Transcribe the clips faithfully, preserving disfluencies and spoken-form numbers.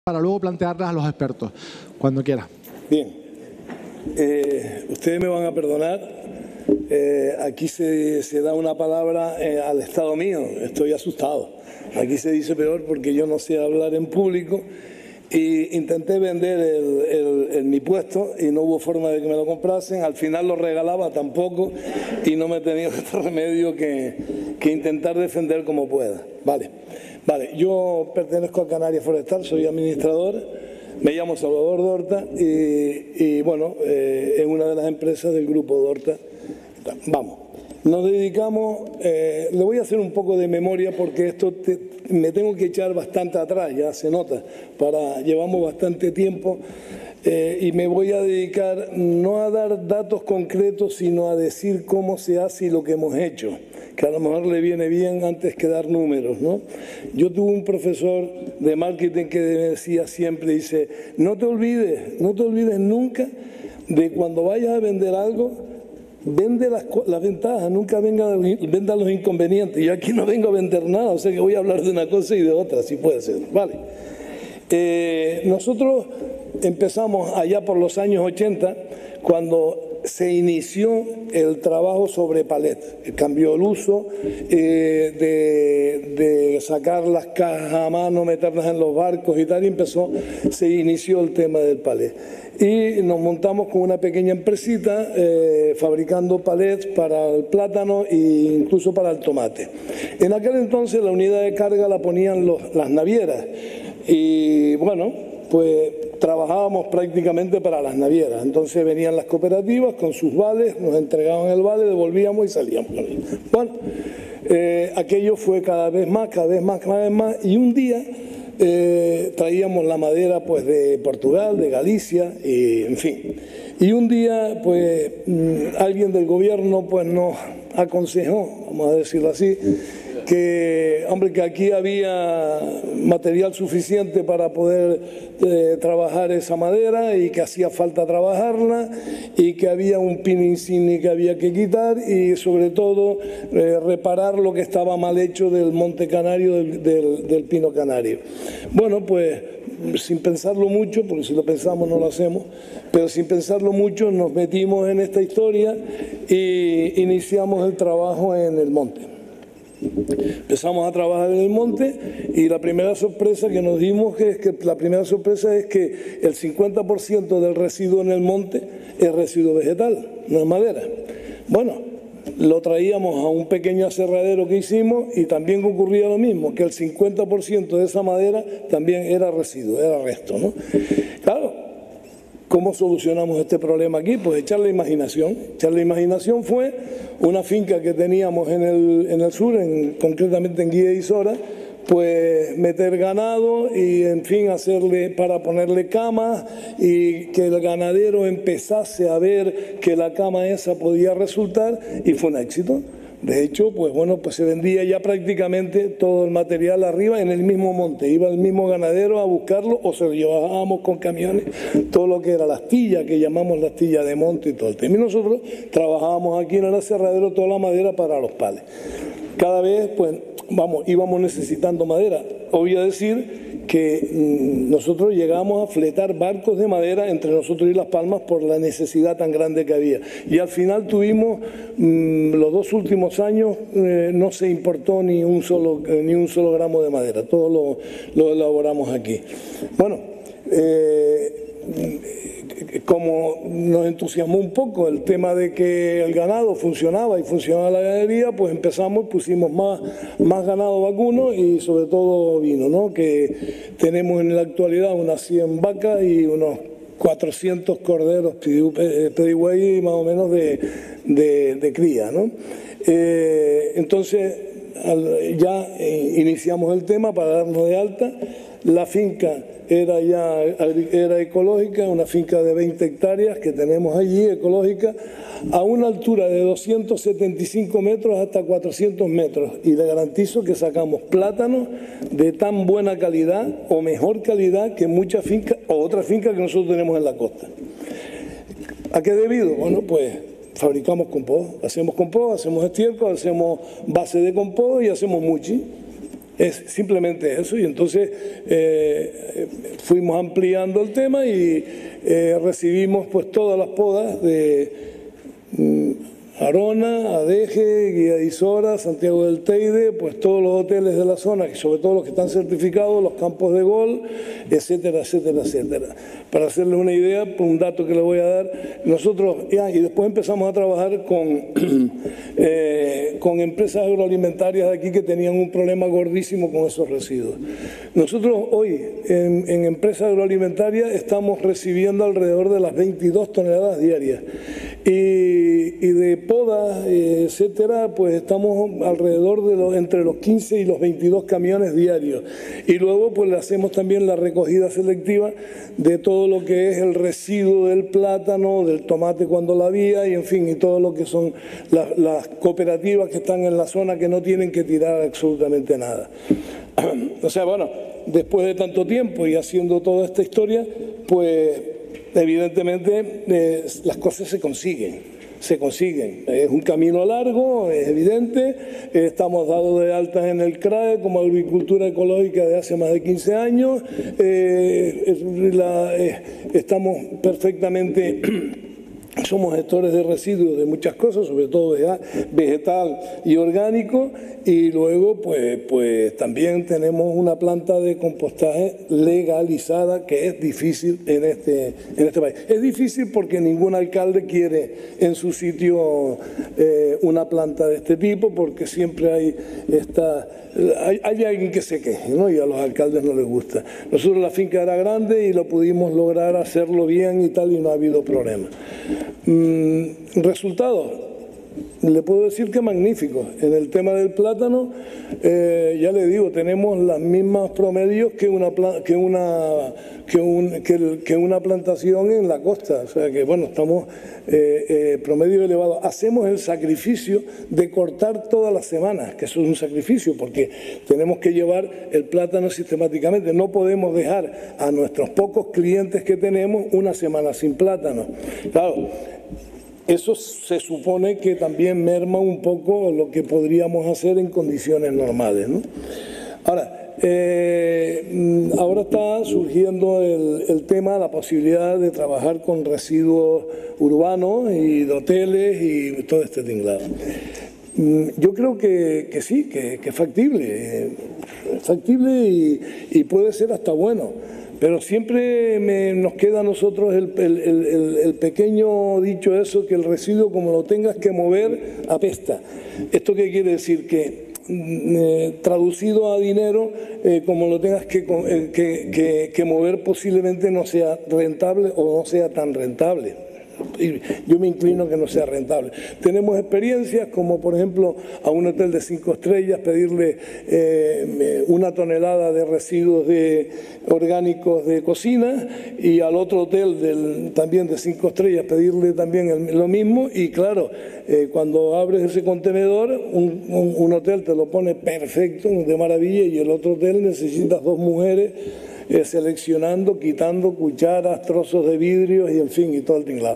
para luego plantearlas a los expertos, cuando quiera. Bien, eh, ustedes me van a perdonar, eh, aquí se, se da una palabra eh, al estado mío, estoy asustado. Aquí se dice peor porque yo no sé hablar en público y intenté vender el, el, el, mi puesto y no hubo forma de que me lo comprasen, al final lo regalaba tampoco y no me he tenido otro remedio que, que intentar defender como pueda. Vale. Vale, yo pertenezco a Canarias Forestal, soy administrador, me llamo Salvador Dorta y, y bueno, eh, es una de las empresas del grupo Dorta. Vamos, nos dedicamos, eh, le voy a hacer un poco de memoria porque esto te, me tengo que echar bastante atrás, ya se nota, para, llevamos bastante tiempo eh, y me voy a dedicar no a dar datos concretos, sino a decir cómo se hace y lo que hemos hecho, que a lo mejor le viene bien antes que dar números, ¿no? Yo tuve un profesor de marketing que me decía siempre, dice, no te olvides, no te olvides nunca de cuando vayas a vender algo, vende las, las ventajas, nunca venga, venda los inconvenientes. Yo aquí no vengo a vender nada, o sea que voy a hablar de una cosa y de otra, si puede ser, ¿vale? Eh, nosotros empezamos allá por los años ochenta, cuando se inició el trabajo sobre palet, cambió el uso eh, de, de sacar las cajas a mano, meterlas en los barcos y tal, y empezó, se inició el tema del palet. Y nos montamos con una pequeña empresita eh, fabricando palets para el plátano e incluso para el tomate. En aquel entonces la unidad de carga la ponían los, las navieras y bueno, pues trabajábamos prácticamente para las navieras. Entonces venían las cooperativas con sus vales, nos entregaban el vale, devolvíamos y salíamos. Bueno, eh, aquello fue cada vez más, cada vez más, cada vez más. Y un día eh, traíamos la madera pues de Portugal, de Galicia, y en fin. Y un día pues alguien del gobierno pues nos aconsejó, vamos a decirlo así, que, hombre, que aquí había material suficiente para poder eh, trabajar esa madera y que hacía falta trabajarla y que había un pino insignia que había que quitar y sobre todo eh, reparar lo que estaba mal hecho del monte canario, del, del, del pino canario. Bueno, pues sin pensarlo mucho, porque si lo pensamos no lo hacemos, pero sin pensarlo mucho nos metimos en esta historia y iniciamos el trabajo en el monte. Empezamos a trabajar en el monte y la primera sorpresa que nos dimos es que la primera sorpresa es que el cincuenta por ciento del residuo en el monte es residuo vegetal, no es madera. Bueno, lo traíamos a un pequeño aserradero que hicimos y también ocurría lo mismo, que el cincuenta por ciento de esa madera también era residuo, era resto, ¿no? Claro. ¿Cómo solucionamos este problema aquí? Pues echar la imaginación. Echar la imaginación fue una finca que teníamos en el, en el sur, en, concretamente en Guía y Sora, pues meter ganado y en fin hacerle para ponerle camas y que el ganadero empezase a ver que la cama esa podía resultar y fue un éxito. De hecho, pues bueno, pues se vendía ya prácticamente todo el material arriba en el mismo monte. Iba el mismo ganadero a buscarlo o se lo llevábamos con camiones, todo lo que era la astilla, que llamamos la astilla de monte y todo el tema. Y nosotros trabajábamos aquí en el aserradero toda la madera para los pales. Cada vez, pues, vamos, íbamos necesitando madera. Voy a decir que mmm, nosotros llegamos a fletar barcos de madera entre nosotros y Las Palmas por la necesidad tan grande que había. Y al final tuvimos, mmm, los dos últimos años, eh, no se importó ni un solo, eh, ni un solo gramo de madera. Todo lo, lo elaboramos aquí. Bueno, eh, como nos entusiasmó un poco el tema de que el ganado funcionaba y funcionaba la ganadería, pues empezamos, pusimos más, más ganado vacuno y sobre todo vino, ¿no? Que tenemos en la actualidad unas cien vacas y unos cuatrocientos corderos pedigüey más o menos de, de, de cría, ¿no? Eh, entonces ya iniciamos el tema para darnos de alta. La finca era ya era ecológica, una finca de veinte hectáreas que tenemos allí, ecológica, a una altura de doscientos setenta y cinco metros hasta cuatrocientos metros. Y le garantizo que sacamos plátanos de tan buena calidad o mejor calidad que muchas fincas o otras fincas que nosotros tenemos en la costa. ¿A qué debido? Bueno, pues fabricamos compost, hacemos compost, hacemos estiércol, hacemos base de compost y hacemos mulching. Es simplemente eso, y entonces eh, fuimos ampliando el tema y eh, recibimos pues todas las podas de mm, Arona, Adeje, Guía de Isora, Santiago del Teide, pues todos los hoteles de la zona, y sobre todo los que están certificados, los campos de gol, etcétera, etcétera, etcétera. Para hacerles una idea, por un dato que les voy a dar, nosotros, ya, y después empezamos a trabajar con, eh, con empresas agroalimentarias de aquí que tenían un problema gordísimo con esos residuos. Nosotros hoy, en, en empresas agroalimentarias, estamos recibiendo alrededor de las veintidós toneladas diarias. Y, y de podas, etcétera, pues estamos alrededor de los, entre los quince y los veintidós camiones diarios. Y luego pues le hacemos también la recogida selectiva de todo lo que es el residuo del plátano, del tomate cuando la había, y en fin, y todo lo que son las, las cooperativas que están en la zona que no tienen que tirar absolutamente nada. O sea, bueno, después de tanto tiempo y haciendo toda esta historia, pues evidentemente eh, las cosas se consiguen. se consiguen. Es un camino largo, es evidente, estamos dados de altas en el C R A E como agricultura ecológica de hace más de quince años, eh, la, eh, estamos perfectamente... Somos gestores de residuos de muchas cosas, sobre todo vegetal y orgánico, y luego pues, pues también tenemos una planta de compostaje legalizada que es difícil en este, en este país. Es difícil porque ningún alcalde quiere en su sitio eh, una planta de este tipo, porque siempre hay esta... Hay, hay alguien que se queje, ¿no? Y a los alcaldes no les gusta. Nosotros la finca era grande y lo pudimos lograr hacerlo bien y tal, y no ha habido problema. Mm, resultados, le puedo decir que magníficos. En el tema del plátano, eh, ya le digo, tenemos los mismos promedios que una, que, una, que, un, que, el, que una plantación en la costa. O sea que, bueno, estamos eh, eh, promedio elevado. Hacemos el sacrificio de cortar todas las semanas, que eso es un sacrificio, porque tenemos que llevar el plátano sistemáticamente. No podemos dejar a nuestros pocos clientes que tenemos una semana sin plátano. Claro, eso se supone que también merma un poco lo que podríamos hacer en condiciones normales, ¿no? Ahora, eh, ahora está surgiendo el, el tema, la posibilidad de trabajar con residuos urbanos y de hoteles y todo este tinglado. Yo creo que, que sí, que, que es factible, es factible y, y puede ser hasta bueno. Pero siempre me, nos queda a nosotros el, el, el, el pequeño dicho eso, que el residuo como lo tengas que mover, apesta. ¿Esto qué quiere decir? Que eh, traducido a dinero, eh, como lo tengas que, eh, que, que, que mover, posiblemente no sea rentable o no sea tan rentable. Yo me inclino que no sea rentable. Tenemos experiencias como, por ejemplo, a un hotel de cinco estrellas pedirle eh, una tonelada de residuos de, orgánicos de cocina, y al otro hotel del, también de cinco estrellas pedirle también el, lo mismo, y claro, eh, cuando abres ese contenedor, un, un, un hotel te lo pone perfecto, de maravilla, y el otro hotel necesitas dos mujeres Eh, seleccionando, quitando cucharas, trozos de vidrio y en fin, y todo el tinglado.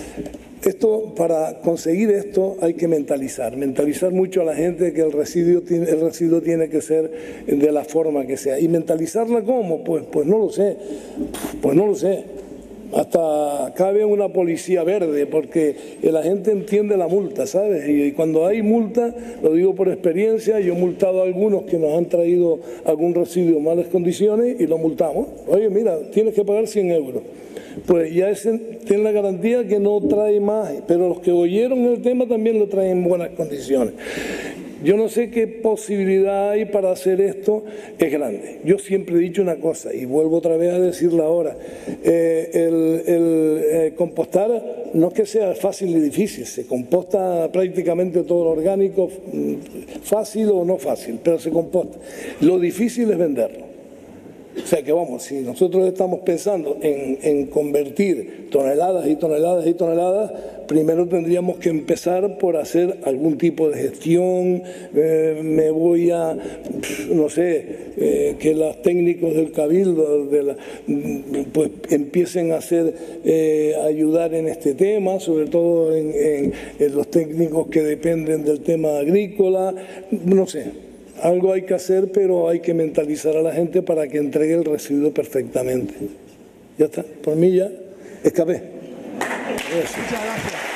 Esto, para conseguir esto hay que mentalizar, mentalizar mucho a la gente que el residuo, tiene, el residuo tiene que ser de la forma que sea. ¿Y mentalizarla cómo? Pues, pues no lo sé, pues no lo sé. Hasta cabe una policía verde, porque la gente entiende la multa, ¿sabes? Y cuando hay multa, lo digo por experiencia, yo he multado a algunos que nos han traído algún residuo en malas condiciones y lo multamos. Oye, mira, tienes que pagar cien euros. Pues ya ese tiene la garantía que no trae más, pero los que oyeron el tema también lo traen en buenas condiciones. Yo no sé qué posibilidad hay para hacer esto, es grande. Yo siempre he dicho una cosa, y vuelvo otra vez a decirla ahora. Eh, el el eh, compostar no es que sea fácil ni difícil, se composta prácticamente todo lo orgánico, fácil o no fácil, pero se composta. Lo difícil es venderlo. O sea que vamos, si nosotros estamos pensando en, en convertir toneladas y toneladas y toneladas, primero tendríamos que empezar por hacer algún tipo de gestión. Eh, me voy a, no sé, eh, que los técnicos del Cabildo de la, pues empiecen a hacer, eh, ayudar en este tema, sobre todo en, en, en los técnicos que dependen del tema agrícola, no sé. algo hay que hacer, pero hay que mentalizar a la gente para que entregue el residuo perfectamente. Ya está, por mí ya escapé. Gracias. Muchas gracias.